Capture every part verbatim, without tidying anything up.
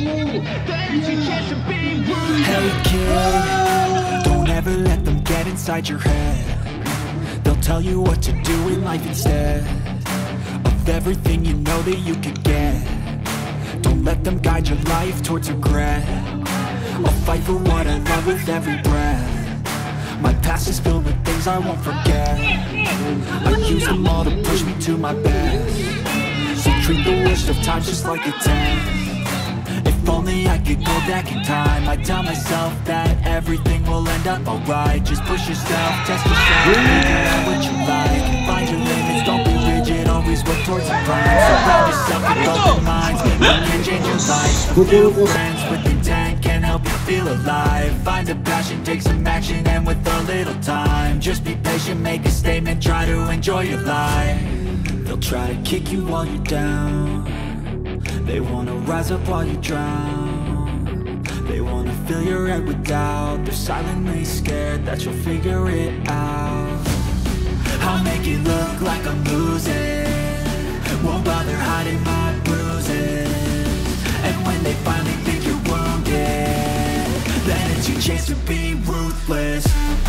Hey kid, don't ever let them get inside your head. They'll tell you what to do in life instead of everything you know that you could get. Don't let them guide your life towards regret. I'll fight for what I love with every breath. My past is filled with things I won't forget. I use them all to push me to my best. So treat the worst of times just like a test. If only I could go back in time, I'd tell myself that everything will end up alright. Just push yourself, test yourself, figure out what you like, find your limits, don't be rigid, always work towards a prime. Surround yourself with open minds, you can change your life. A few friends with intent can help you feel alive. Find a passion, take some action, and with a little time, just be patient, make a statement, try to enjoy your life. They'll try to kick you while you're down. They wanna rise up while you drown. They wanna fill your head with doubt. They're silently scared that you'll figure it out. I'll make it look like I'm losing, won't bother hiding my bruises. And when they finally think you're wounded, then it's your chance to be ruthless.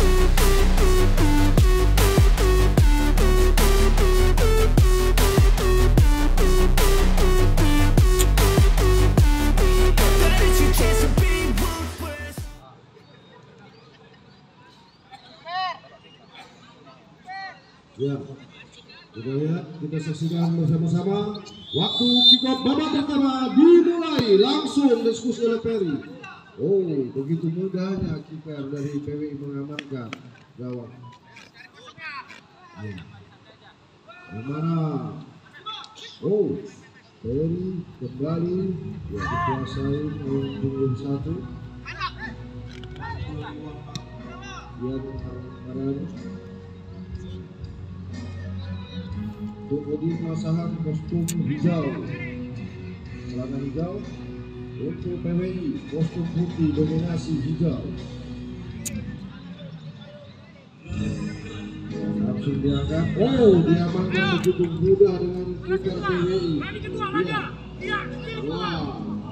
Ya, kita lihat, kita saksikan bersama-sama. Waktu kick off babak pertama dimulai, langsung diskusi oleh Perry. Oh, begitu mudahnya kiper dari P W I mengamankan gawang. Ya. Mana? Oh, Perry kembali, ya dikuasai oleh punggung satu. Dia Arani. Kemudian pemasangan kostum hijau, celana hijau. Untuk P W I kostum putih dominasi hijau. Langsung diangkat. Oh, diamankan begitu mudah dengan kiper P W I. Iya. Wow.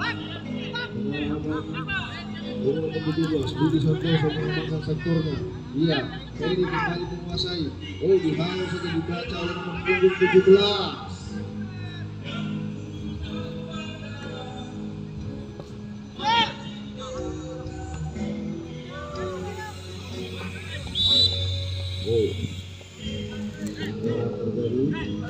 Nomor tujuh belas Budi Santoso mengamankan sektornya. Iya, Perry kembali menguasai. Oh, dihalau saja dibaca oleh nomor punggung tujuh belas. Oh, terjadi.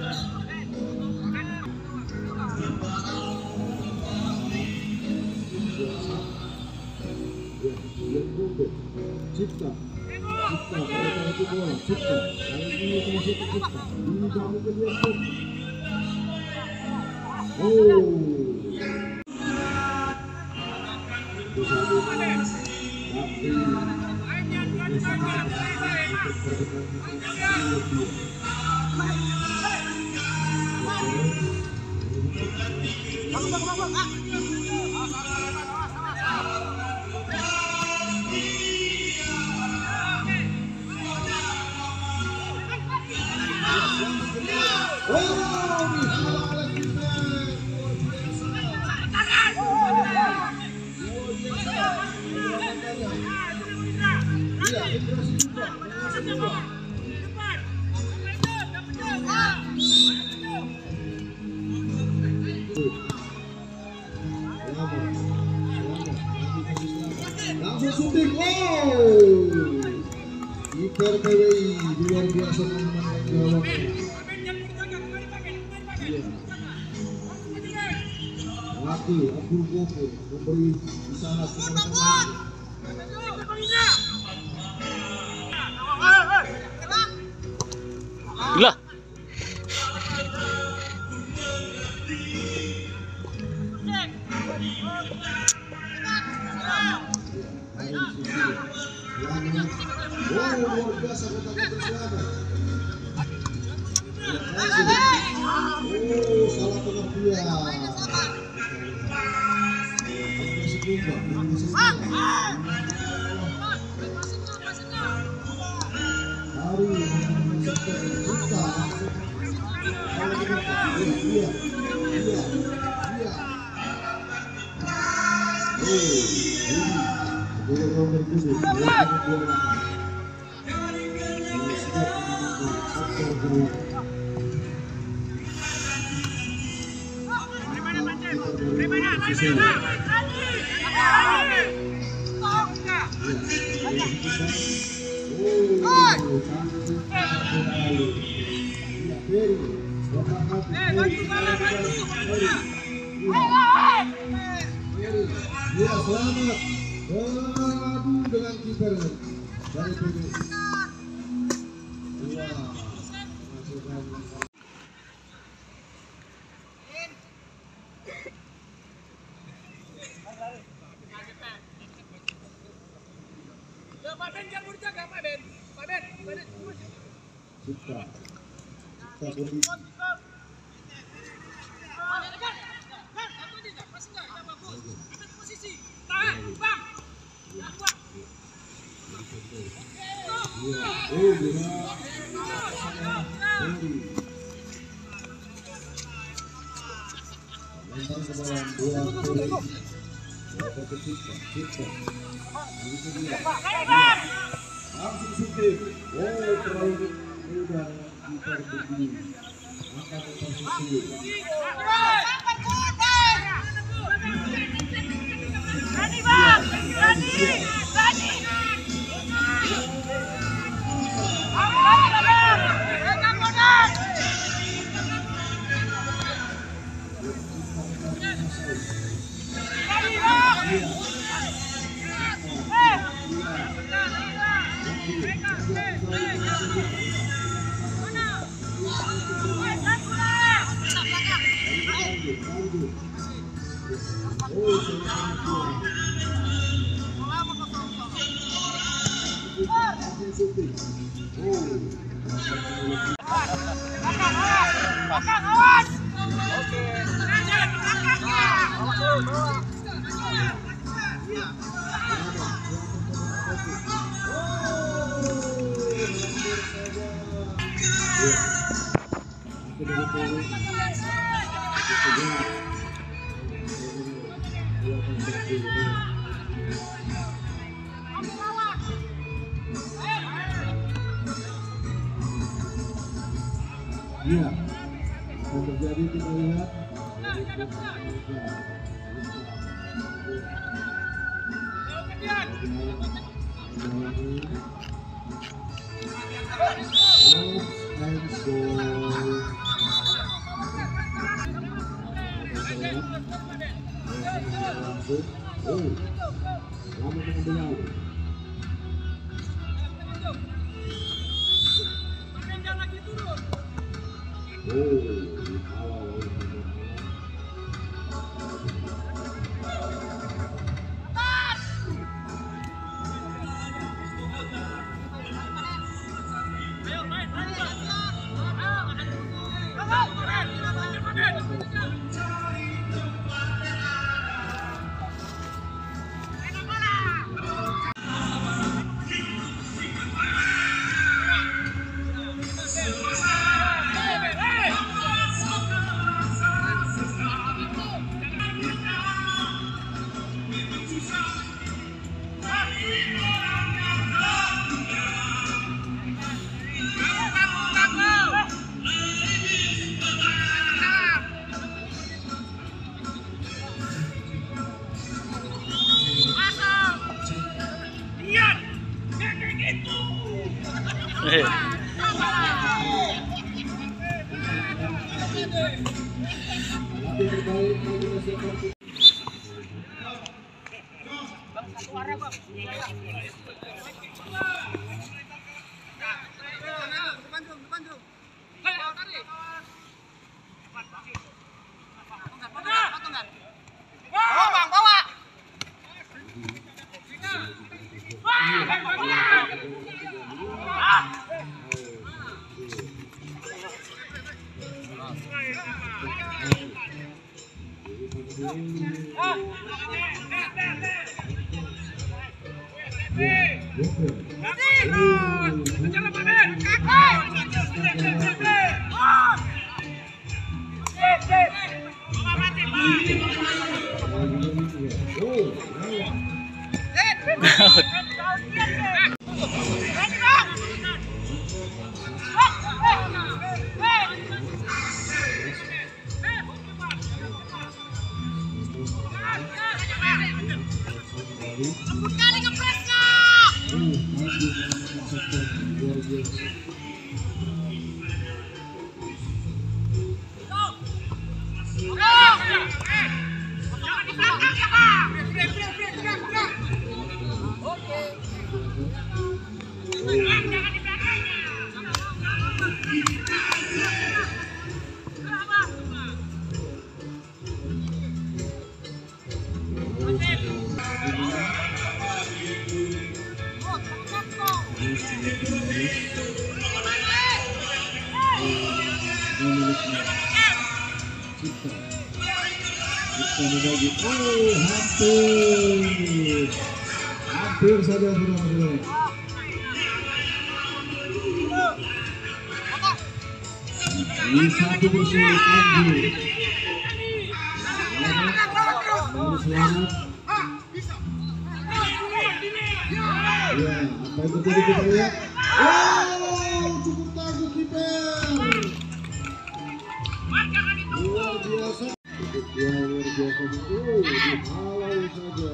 Cipta, Cipta, mereka itu bola, Cipta, kali ini masih ke Cipta, ini kamu kedua pun. Oh, langsung syuting. Oh, kiper P W I luar biasa mengamankan gawang. Laki Abdul Gofur memberi isyarat teman-teman. Lah. Wow, luar biasa kota-kota selamat. Oh, salah tengah dia. Masih juga, masih juga. Hari ini kita. Iya, iya, iya, iya. Ya, selamat beradu dengan kiper dari P B. Cipta, Cipta Budi. Oh, dia. Lempar ke dalam dua kali. Satu Cipta, Cipta. Itu dia. Langsung shooting. Oh, terlalu mudah kiper Budi. Angkat posisi. Berani bang, berani, berani. Belakang awas. Oke. Iya, yang terjadi kita lihat. Oh, lama mengambil. kembali. Lembut kali ngepresnya. Oh, masih melakukan sektor luar biasa. Jangan di belakang ya, Pak. Oke. Jangan di belakangnya. Kita membagi, oh hampir, hampir saja sudah masuk. Ini satu bersih Anji. Lalu selamat. Ya, apa yang terjadi kita lihat? Oh, cukup tangguh kiper. Luar biasa. Ya, luar biasa. Oh, dihalau saja.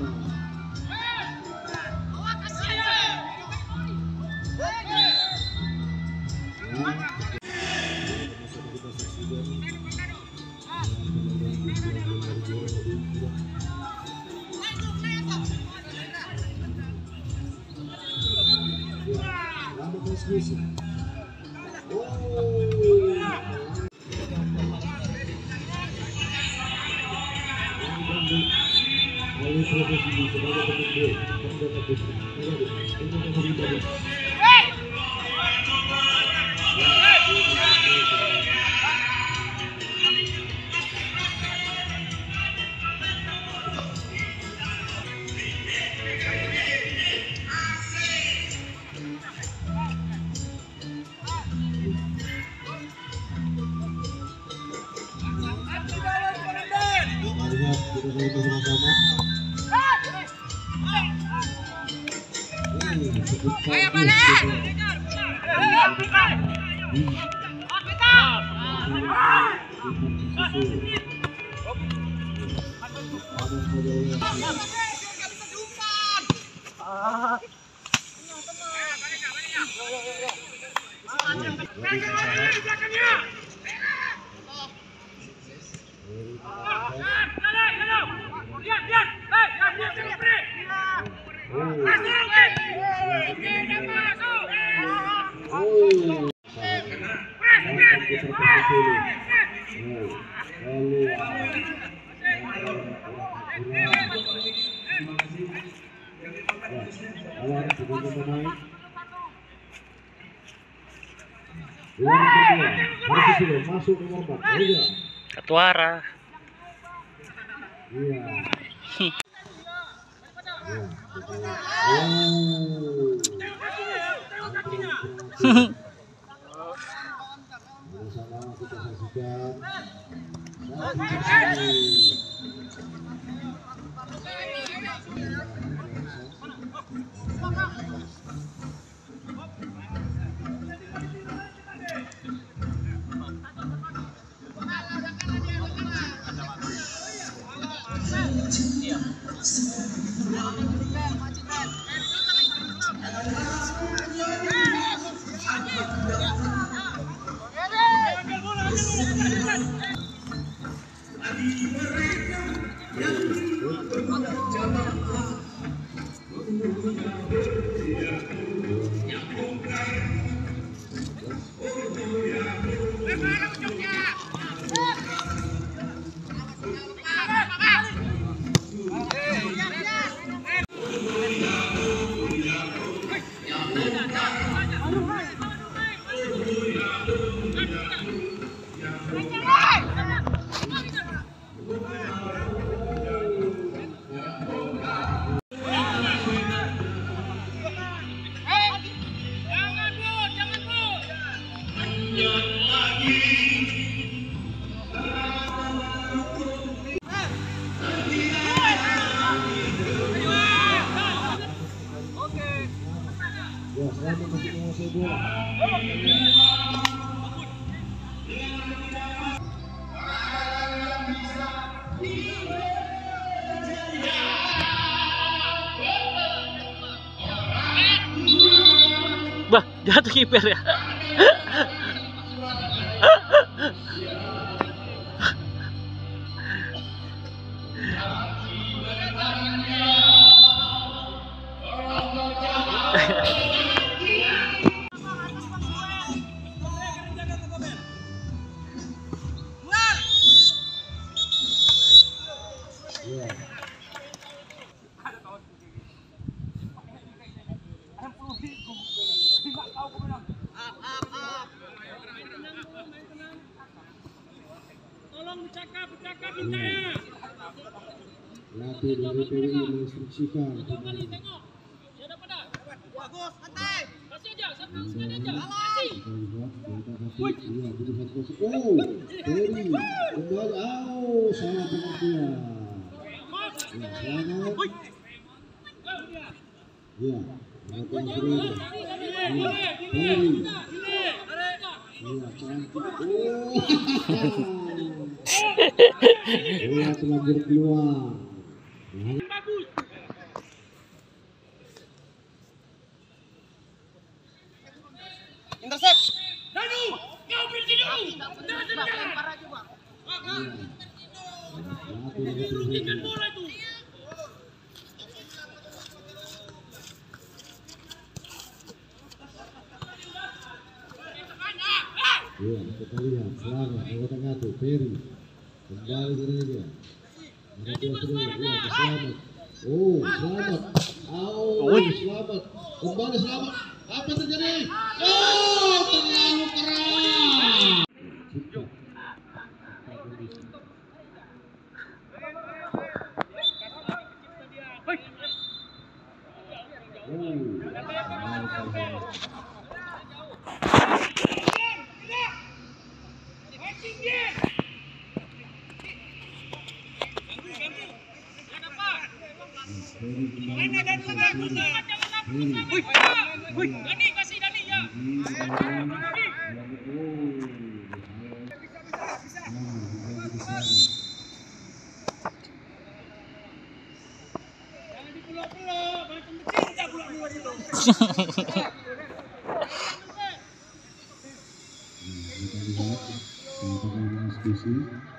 Ayo balik. Masuk nomor empat. Iya. Ketuara. Iya. Iya. Oh. Sama-sama kita saksikan. Hey! Jatuh kiper ya. Tolong bercakap, bercakap saya. Pelatih dari P W I menginstruksikan. Bagus, santai. Kasih aja, sampai sekali aja. Oh, Terry kembali. Oh, salah pengertian. Ya, selamat. Ya, pengertian kedua. Ya, Terry. Ya, cantik. Oh, bola telah berkeluar. Bagus. Intercept. Danu, kau berhenti dulu. Lempar aja, Bang. Hentikan bola itu. Ya, kita lihat selamat di tengah tuh Perry kembali ke dia. Ada sudah ya, selamat. Oh, selamat. Oh, selamat. Kembali selamat. Apa terjadi? Oh, terlalu keras. Dani, kasih Dani ya. Jangan dipeluk-peluk, macam cinta pula keluar itu. Kita lihat tentang diskusi.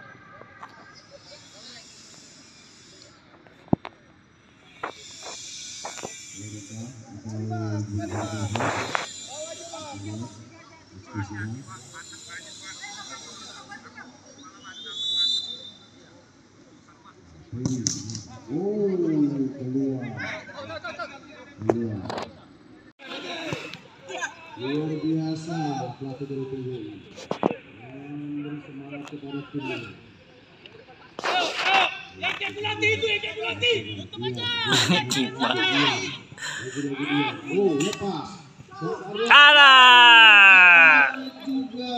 Oh, keluar. Keluar. Luar biasa pelatih dari P W I. Memberi semangat kepada timnya. Yang kayak pelatih itu, yang kayak pelatih. Tutup aja. Oh, lepas. Salah. Juga.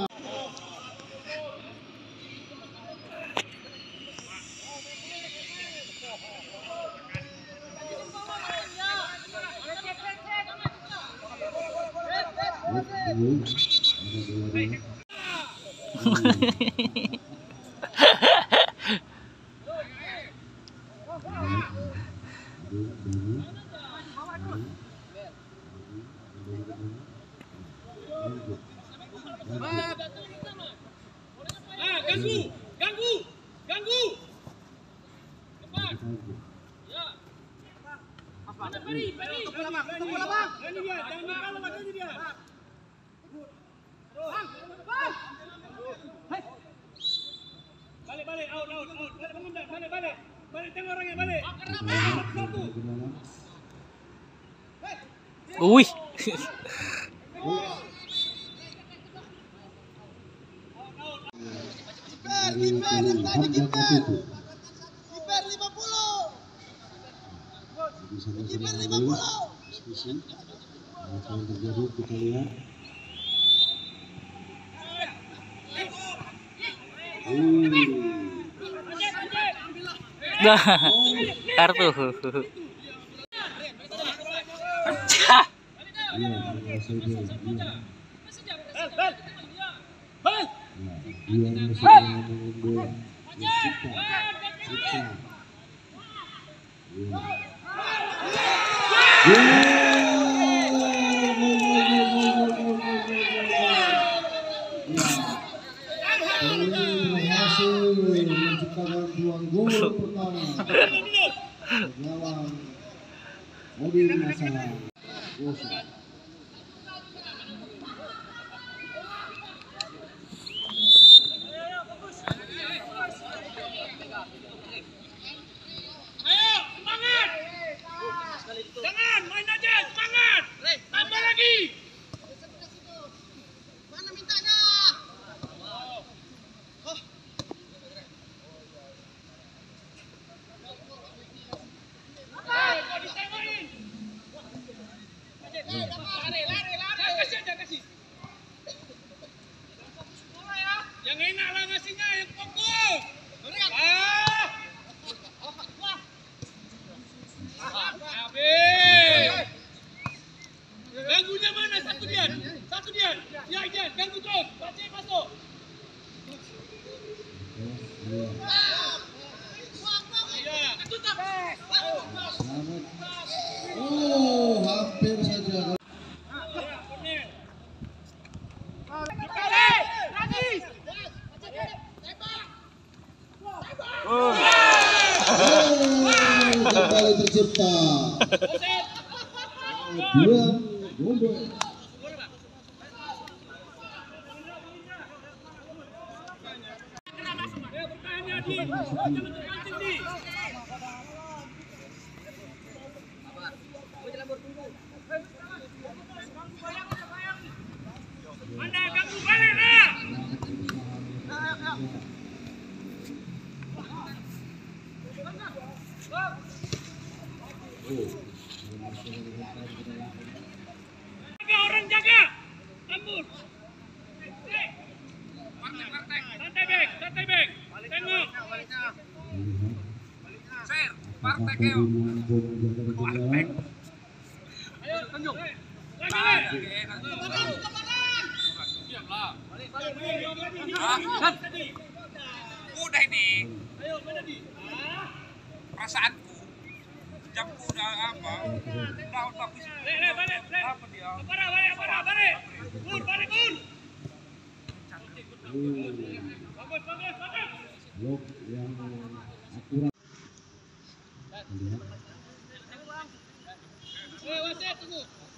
Ah, ganggu, ganggu, ganggu. Cepat. Ya. Mana Peri, Peri. Bola bang, ketemu bola bang. Ini dia, jangan kalau macam dia. Bang, bang. Balik, balik, out, out, out. Balik bangun dah, balik, balik. Balik tengok orangnya, balik. Satu. Wih. Kiper, yang tadi kiper. Kiper lima puluh. Kiper lima puluh. Diskusi. Apa yang terjadi kita lihat. Dah. Kartu. Iya, saya dia. Iya. Bal. Dia masih ngomongin bola. Siksa. Siksa. Iya. mendapatkan peluang gol pertama. Lawan mobil masalah. Ayo, semangat! Jangan, main aja, semangat! Tambah lagi! Mana mintanya? Ayo, kau ditemain! Lari, lari, lari! Kasih aja, kasih! Yang enak lah ngasihnya, yang fokus! Ah! Habis! Ganggunya mana? Satu Dian! Satu Dian! Ya, Dian, ganggu terus! Baca masuk! Ya, tutup! Oh, hampir saja. Oh, kembali tercipta. Dua gol. Mana ganggu balik lah! Jaga orang jaga! Ambul! Santai bek, santai bek! Tengok! Ayo, tunjuk! Lagi! Udah ini Ayo, mana di? perasaanku jamku udah apa udah bagus Le, le, balik, le! apa dia Parah, balik, parah, balik! Gur, balik, gur! Bagus, bagus, bagus! Blok yang akurat. Eh, wasit, tunggu!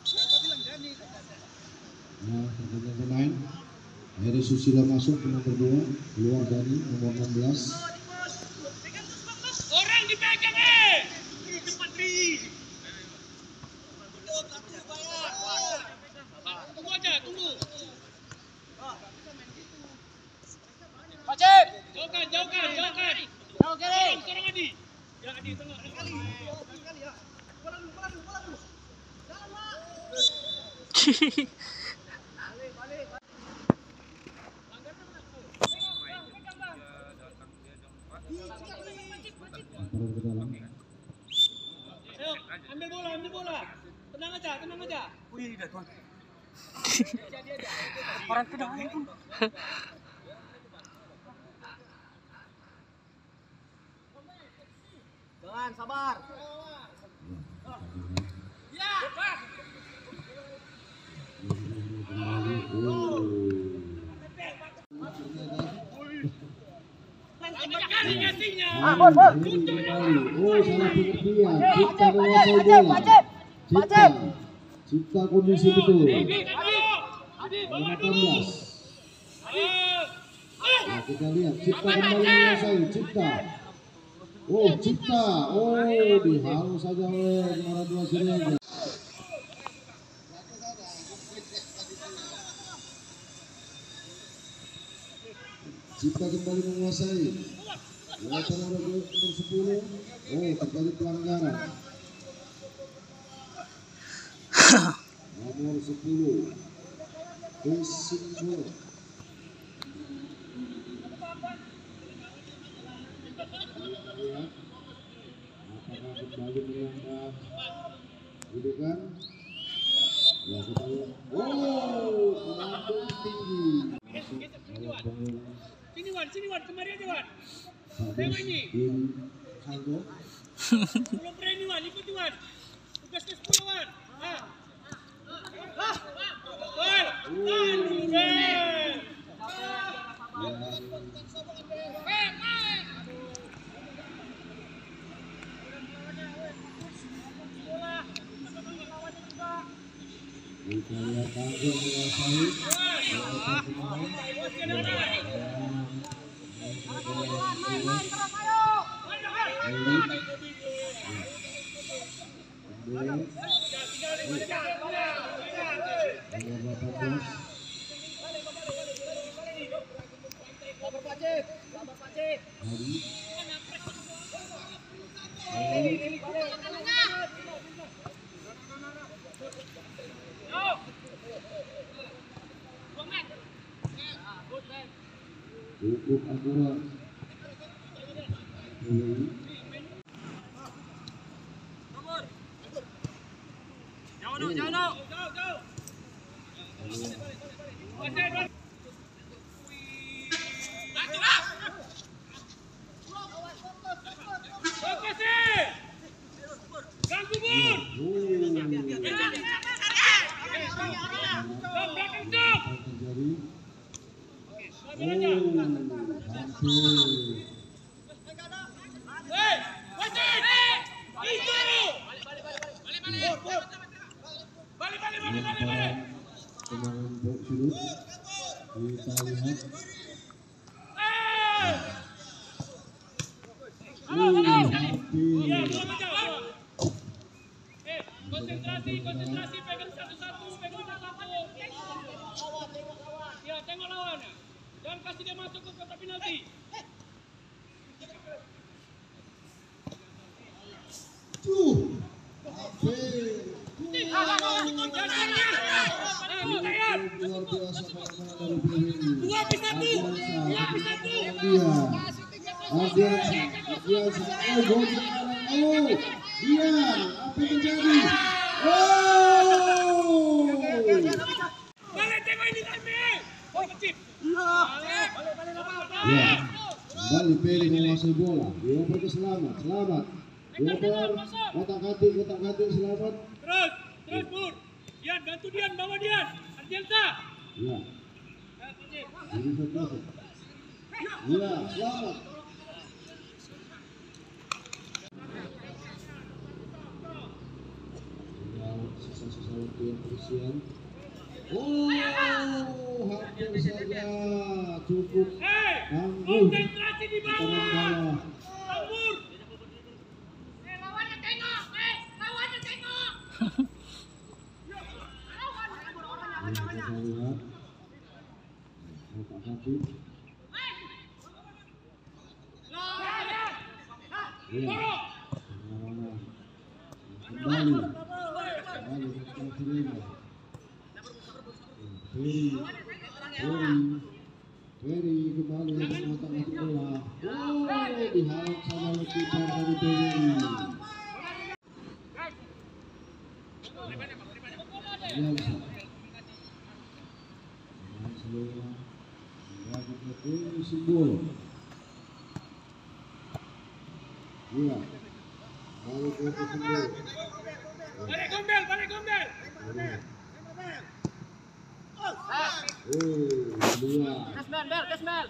Nah, pergantian pemain. Heri Susila masuk ke nomor dua, keluar dari nomor enam belas. Orang dipegang, eh! Cepat, Ri! Tunggu aja, tunggu! Wajib. Jauhkan, jauhkan, jauhkan! Jauh kiri. Seorang, seorang Adi! Ya, Adi, tengok. Taruh ke dalam. Ayo, ambil bola, ambil bola! Tenang aja, tenang aja! orang kedua pun Jangan sabar. Lama kali ngasihnya! Oh, salah pengertian. Cipta menguasai bola. Cipta. Cipta kondisi betul. Adi, Adi, bawa delapan dulu! belas. Ayo! Nah, kita lihat Cipta kembali menguasai. Cipta. Oh, Cipta. Oh, dihalau saja oleh juara dua Siregar. Cipta kembali menguasai. Dilakukan oleh nomor sepuluh. Oh, terjadi pelanggaran. Nomor sepuluh. Pesinggo. Lihat. Apakah kembali menambah dudukan? Ya, kita lihat. Oh, melambung tinggi. Masuk dalam pengurus. Sini Wan, sini Wan, kemari aja Wan. Habis bin Saldo. Belum berani Wan, ikut Wan. Tugas ke sepuluh Wan. Ah. Ah. Wan. Wan, dulu Ben. Kita lihat tanggung menguasai. Cukup akurat. Jauh dong, jauh dong. Jauh, jauh. Ganggu Bur. Belakang jauh. Hei, wasit. Itu. Balik, balik, balik, balik, balik, balik. Tendangan box dulu. Kita lihat. Halo, halo. Iya, belum aja. Eh, konsentrasi, konsentrasi, pegang satu-satu, pegang satu-satu. Ya, tengok lawannya. Jangan kasih dia masuk ke kotak penalti. Tuh. Luar biasa permainan dari P W I. Dua bisa satu. Dua bisa satu. Dia. Ardiansa. Ardiansa. Oh, gol sekarang. Oh. Dia. Apa yang terjadi? Oh. Balik tengok ini kami. Oh, kecil. Ya. Kembali Peri menguasai bola. Dioper ke Selamat. Selamat. Dioper. Kotak-katik, kotak-katik Selamat. Terus, terus Bur. Dian, bantu Dian, bawa Dian. Ardiansa. Ya. Jadi satu. Ya, Selamat. Tinggal sisa-sisa waktu yang tersian. Oh, hampir saja cukup. Hei, Tangguh. konsentrasi di Tangan bawah. bawah. Bur. Eh, lawannya tengok. Eh, lawannya tengok. Ini kita lihat. Kotak-katik. Ya. Perlawanan. Kembali. Kembali ke Filipina. Ferry. Ferry. Ferry kembali dengan kotak-katik bola. Oh, dihalang sama kiper dari P W I. Biasa. Dengan selera. Menjadi ke simbol. Iya. Balik ke simbol. Balik gombel, balik gombel. Oh, dua. Desmel, Bel, Desmel.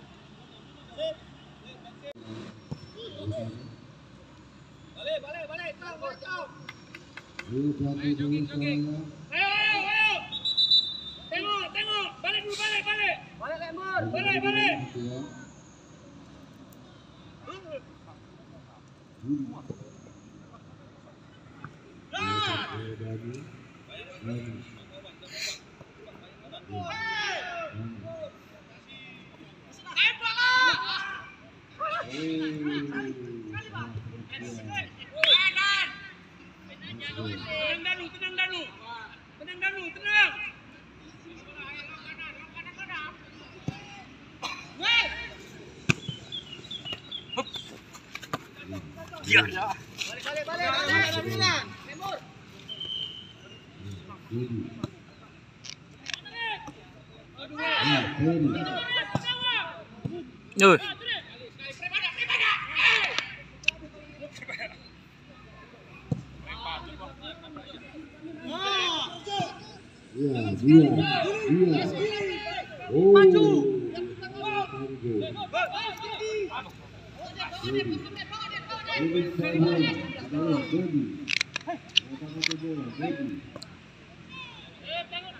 Balik, balik, balik. Jauh, balik, jauh. Ini pelatih dulu sekarang. Ayo, ayo, ayo. Tengok, tengok. Balik dulu, balik, balik. Balik, Lemur. Balik, balik. Tenang Danu, tenang Danu. Tenang Danu, tenang. Ya. Balik, balik, balik. Balik, balik. Lemur. Ya, Ferry. Yuh. Ya, dia, dia. Oh, Maju. Tangguh. Jadi, ini Ferry. Adalah Jadi. Kotak-katik bola, Jadi. Eh, tengok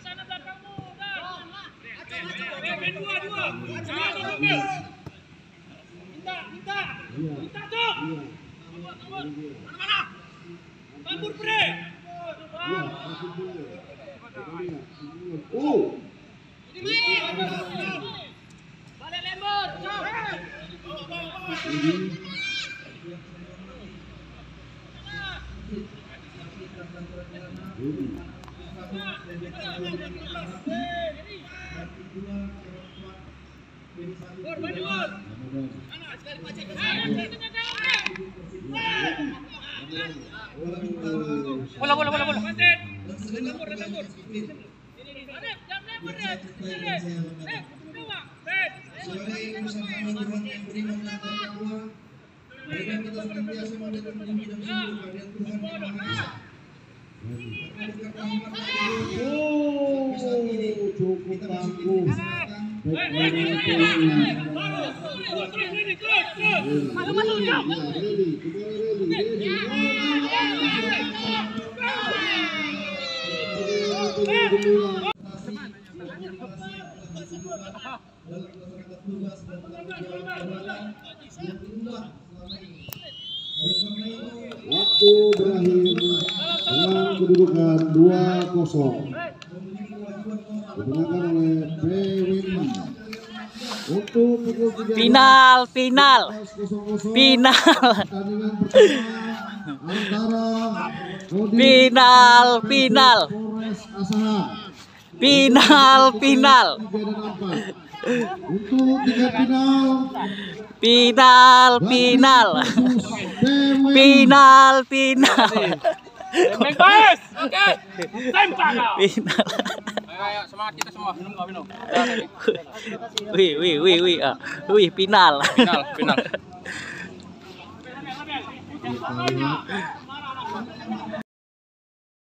Minta, minta. Minta, Cok. Mana-mana. Tambur, Bre. Oh. Balik lembur, Cok. Bor, balik bor. Mana sekali pacek. Bola, bola, bola, bola. Tambur, tambur. Rep, jam lembur, Rep. Rep, Rep, dua. Rep. Sebagai usaha Tuhan yang beriman dan bertakwa, berikan kita senantiasa mendapat tinggi dan sungguh kehadiran Tuhan yang Maha Esa. Berkat rahmat dan karunia, Oh, saat ini cukup kita masih tangguh. diberi kesehatan. Masuk, masuk, Cok. Reli, kembali Reli, Reli. Waktu berakhir dengan kedudukan dua kosong dimenangkan oleh P. Winman. Untuk pukul tiga belas Final, final, final, pertandingan pertama antara Kodim final, final, Polres Asahan final, final, tiga dan empat. Untuk tiga final final, final, final, final, Bebas. Oke. Tembak kau. final. Ayo, ayo, semangat kita semua. Minum nggak minum? Wih, wih, wih, wih, ah. Wih, final. Final, final.